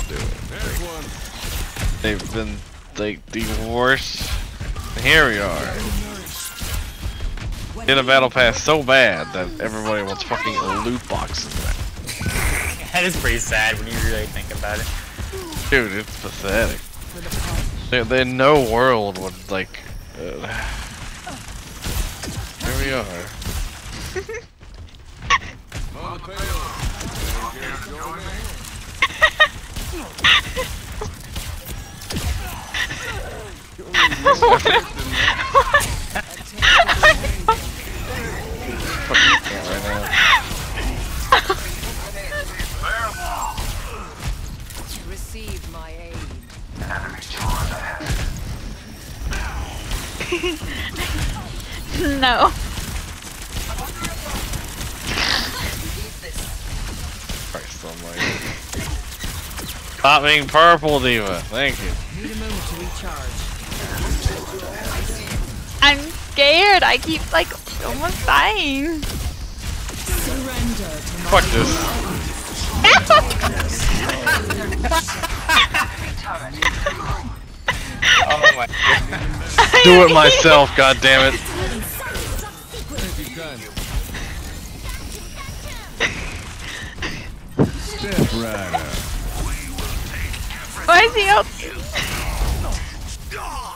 do it. They've been like the worst. Here we are. In a battle pass so bad that everybody wants fucking loot boxes now. That is pretty sad when you really think about it. Dude, it's pathetic. In no world would like. Here we are. Receive my aid. No. Christ almighty. Stop being purple, Diva. Thank you. Need a moment to recharge. I'm scared. I keep like almost dying. Surrender to my Fuck this. Oh my god. Do it myself, goddammit. Step right up. Why is he out?